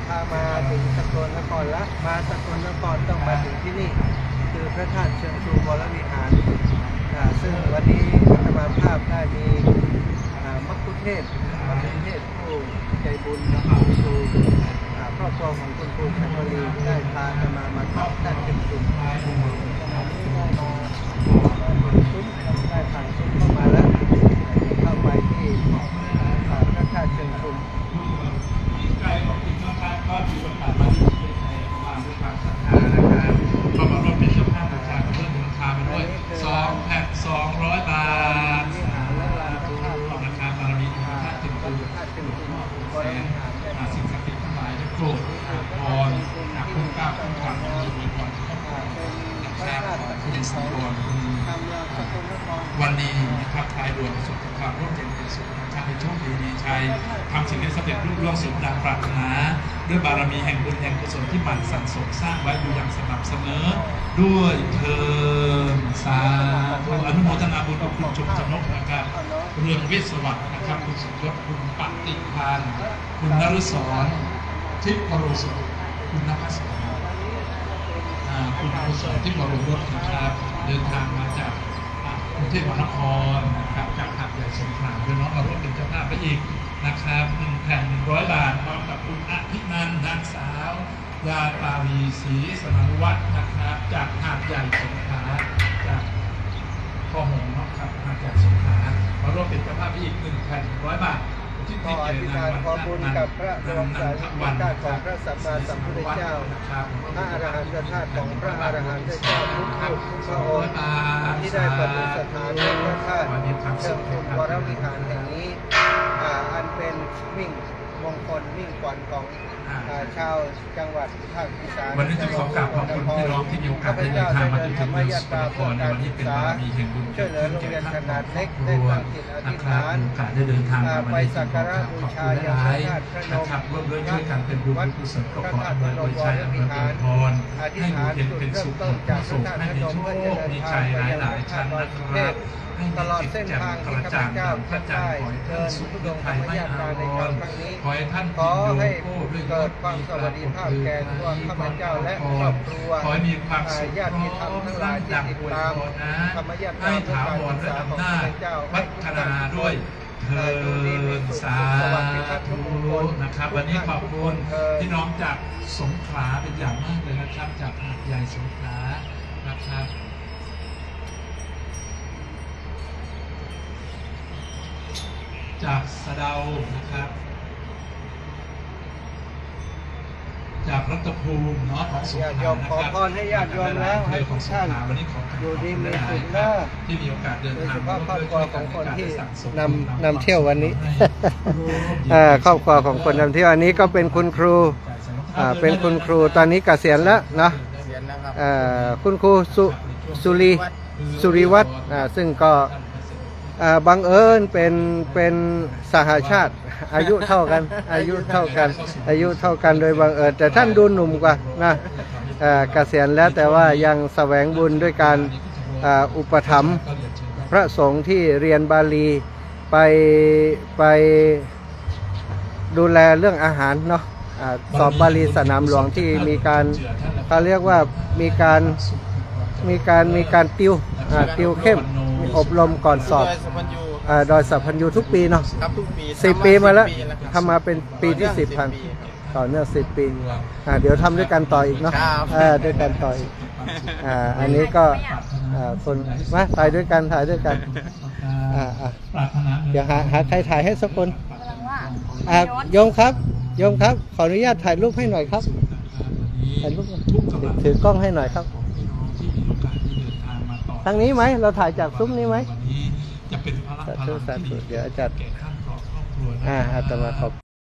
พามาถึงสกลนครละมาสกลนครต้องมาถึงที่นี่คือพระธาตุเชิงชูวรวิหารซึ่งวันนี้อาตมาภาพได้มีมัคคุเทศผู้ใจบุญนะครับคือครอบครัวของคุณครูชันวลีได้พาอาตมาเข้าด้านเชิงชูได้ผ่านซุ้มเข้ามาแล้วเข้าไปที่พระธาตุเชิงชูใกล้ของคุณน้องครับก็มีโอกาสมาที่ประเทศไทยมาด้วยความศรัทธานะครับเพราะว่ารถเป็นเจ้าภาพประจำเพิ่มราคาไปด้วย2 แพ็ค200 บาทนะครับบารมีพระธาตุเชิงชูสิ่งศักดิ์สิทธิ์ทั้งหลายได้โปรดพรจากคุณก้าวคุณขวัญมีพรนะครับคุณสมบูรณ์วันนี้นะครับทายด่วนประสบความร่มเย็นเป็นสุขนะครับในโชคดีมีชัยทำสิ่งที่สำเร็จรุ่งเรืองสมดังปรารถนาด้วยบารมีแห่งบุญแห่งกุศลที่หมั่นสั่งสมสร้างไว้อยู่อย่างสม่ำเสมอด้วยเทินสาธุอนุโมทนาบุญกับคุณชมชนกนะครับเรืองวิศวัตนะครับคุณสมยศคุณปฏิพานคุณนฤศรทิพย์โรสุคุณนภัสคุณกุศลที่บรมรถนะครับเดินทางมาจากกรุงเทพมหานครนะครับจากหาดใหญ่สงขลาด้วยน้องเอารถเป็นเจ้าภาพไปอีกนะครับ1 แผ่น 100 บาทพร้อมกับคุณอภินันท์นางสาวยาตาวีศรีสนันวัฒน์นะครับจากหาดใหญ่สงขลาจากพ่อหงส์นะครับหาดใหญ่สงขลามารถเป็นเจ้าภาพไปอีก1 แผ่น 100 บาทขออธิษฐานขอบุญกับพระดวงสายวันธาตุของพระสัมมาสัมพุทธเจ้าพระอรหันตธาตุของพระอรหันตเจ้าทุกพระองค์ที่ได้ประดิษฐานในพระธาตุเชิงชูวรวิหารแห่งนี้อันเป็นมิ่งมงคลมิ่งขวัญของชาวจังหวัดภาคอีสานวันนี้จะขอกราบขอบคุณพี่น้องที่มีโอกาสได้เดินทางมาถึงเมืองสกลนครในวันนี้เป็นบารมีแห่งบุญช่วยเหลือโรงเรียนขนาดเล็กได้ตั้งจิตอธิษฐานโอกาสได้เดินทางมาไปสักการะบูชาอย่างพระธาตุพระนมนะครับร่วมด้วยช่วยกันเป็นบุญกุศลก็ขออำนวยชัยอำนวยพรให้อยู่เป็นสุขเป็นสุขให้มีโชคมีชัยหลายชั้นนะครับตลอดเส้นทางที่ข้าพเจ้าท่านได้เดินทุดงธรรมญาตราในครั้งนี้ขอให้เกิดความสวัสดิภาพแก่ตัวข้าพเจ้าและครอบครัวญาติธรรมทั้งหลายที่ติดตามธรรมญาตราด้วยการศึกษาของข้าพเจ้าพัฒนาด้วยเทินสาธุนะครับวันนี้ขอบคุณพี่น้องจากสงขลาเป็นอย่างมากเลยนะครับจากหาดใหญ่สงขลานะครับจากสะเดานะครับจากรัตภูมิเนาะของสงขลาขอพรให้ญาติโยมแล้วให้ทุกท่านอยู่ดีมีสุขนะที่มีโอกาสเดินทางโดยเฉพาะครอบครัวของคนที่นำเที่ยววันนี้ครอบครัวของคนนำเที่ยวอันนี้ก็เป็นคุณครูเป็นคุณครูตอนนี้เกษียณแล้วเนาะคุณครูสุริวัฒน์ซึ่งก็บังเอิญเป็นสหชาติอายุเท่ากันอายุเท่ากันโดยบังเอิญแต่ท่านดูหนุ่มกว่านะเกษียณแล้วแต่ว่ายังแสวงบุญด้วยการอุปถัมภ์พระสงฆ์ที่เรียนบาลีไปดูแลเรื่องอาหารเนาะสอบบาลีสนามหลวงที่มีการเขาเรียกว่ามีการติวเข้มอบรมก่อนสอบดอยสัพพัญญูทุกปีเนาะ10 ปีมาแล้วทำมาเป็นปีที่10พันต่อเนื่อง10 ปีเดี๋ยวทำด้วยกันต่ออีกเนาะด้วยกันต่ออีกอันนี้ก็คนมาถ่ายด้วยกันเดี๋ยวหาใครถ่ายให้สักคนโยมครับขออนุญาตถ่ายรูปให้หน่อยครับถ่ายรูปถือกล้องให้หน่อยครับทางนี้ไหมเราถ่ายจากซุ้มนี้ไหมจะเป็นพระสาธุเดี๋ยวอาจารย์อาตมาขอบ